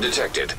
detected.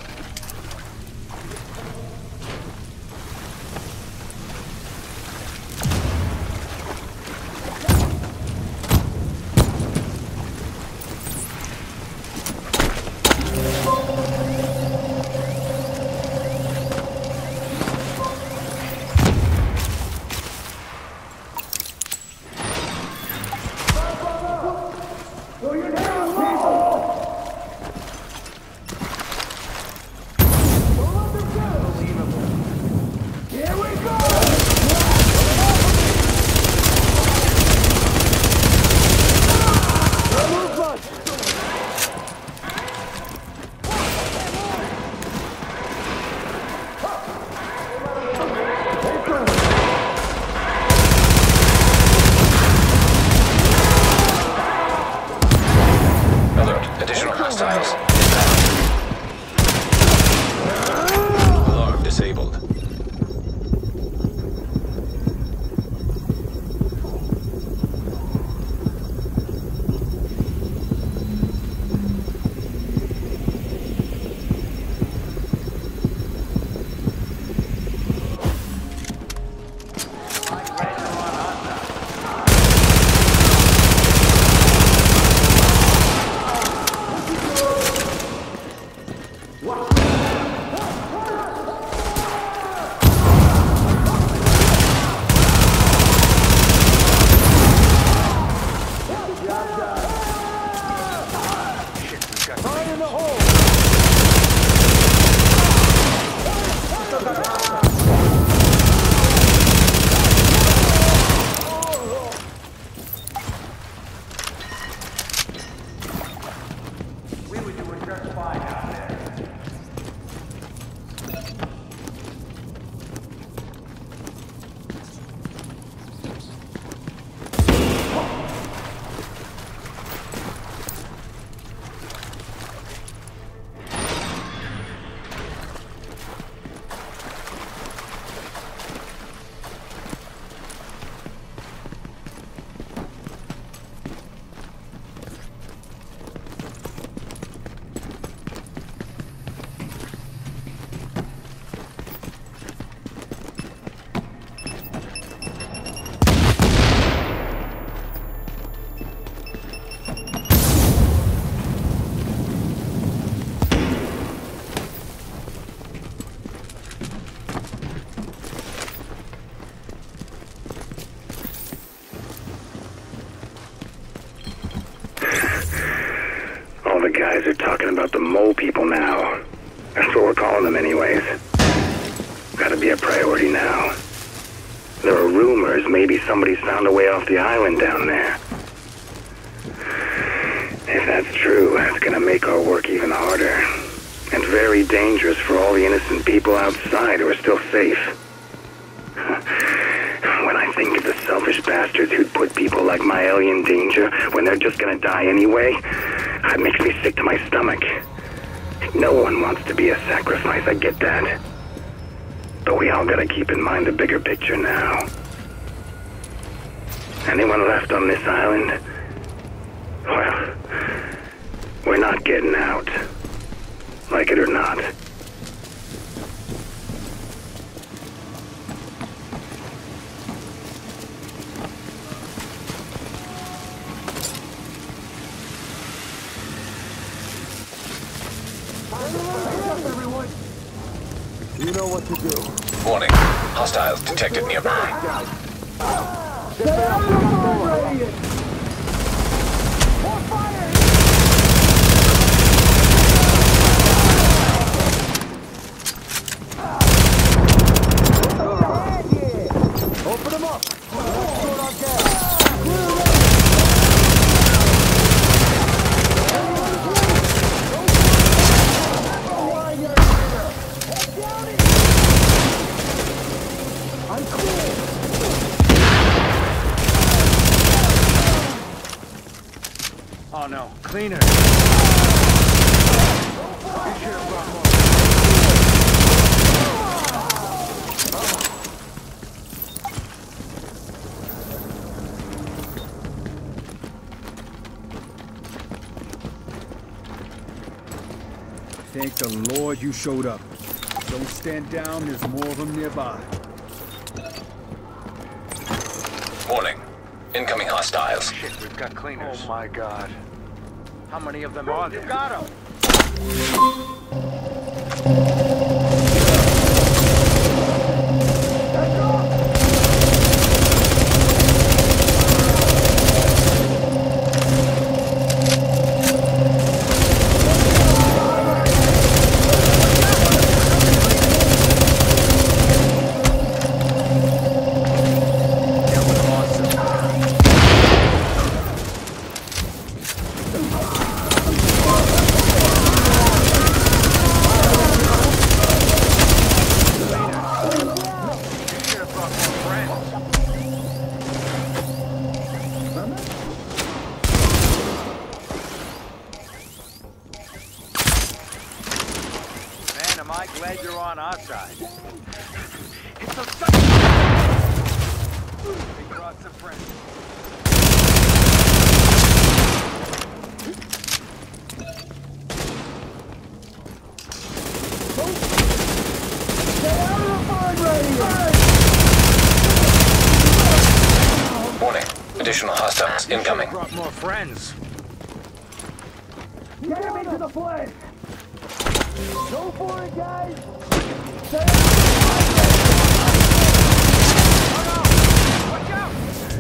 Alarm disabled. They're talking about the mole people now. That's what we're calling them anyways. Gotta be a priority now. There are rumors maybe somebody's found a way off the island down there. If that's true, that's gonna make our work even harder. And very dangerous for all the innocent people outside who are still safe. When I think of the selfish bastards who'd put people like Maeli in danger when they're just gonna die anyway, it makes me sick to my stomach. No one wants to be a sacrifice, I get that. But we all gotta keep in mind the bigger picture now. Anyone left on this island? Well, we're not getting out. Like it or not. You know what to do. Warning. Hostiles detected nearby. Open them up. Let's go on gas. Oh no, cleaner. Thank the Lord you showed up. Don't stand down, there's more of them nearby. Warning. Incoming hostiles. Shit, we've got cleaners. Oh my god. How many of them are there? You got them! Am I glad you're on our side? It's a They brought some friends. Warning. Additional hostiles incoming. Brought more friends. Get him into the flank! Go for it, guys! Watch out!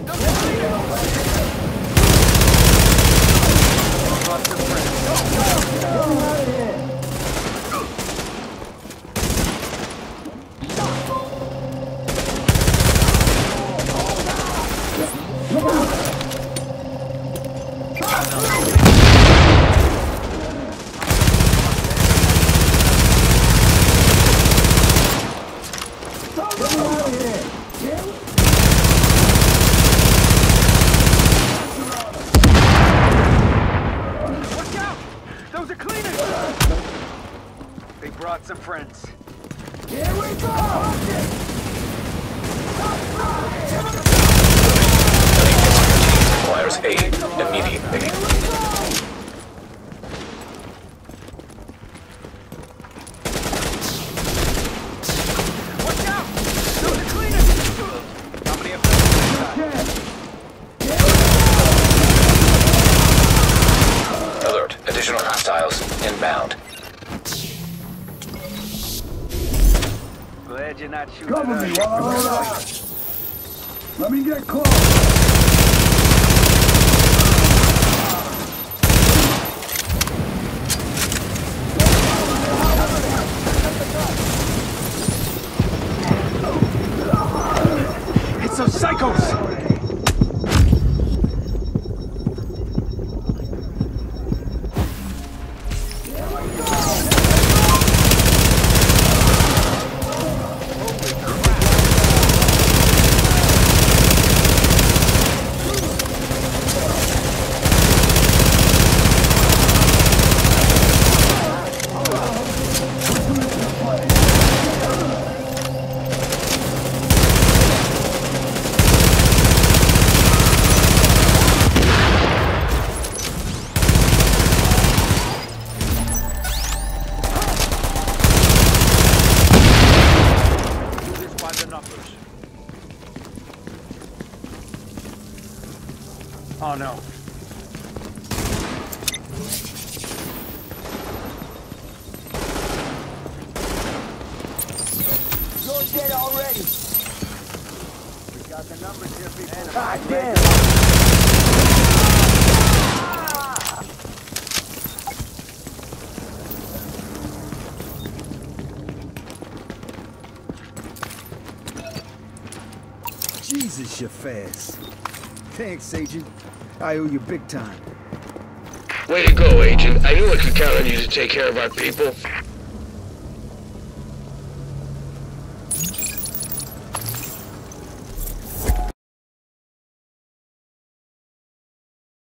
They brought some friends. Here we go! Requires aid immediately. Watch out! Those are cleaners! How many of them? Alert. Additional hostiles inbound. Glad you're not shooting Cover me at while I us. roll out. Let me get close. It's those psychos! Oh no. You're dead already. We got the numbers here, people. God damn. Jesus, you're fast. Thanks, Agent. I owe you big time. Way to go, Agent. I knew I could count on you to take care of our people.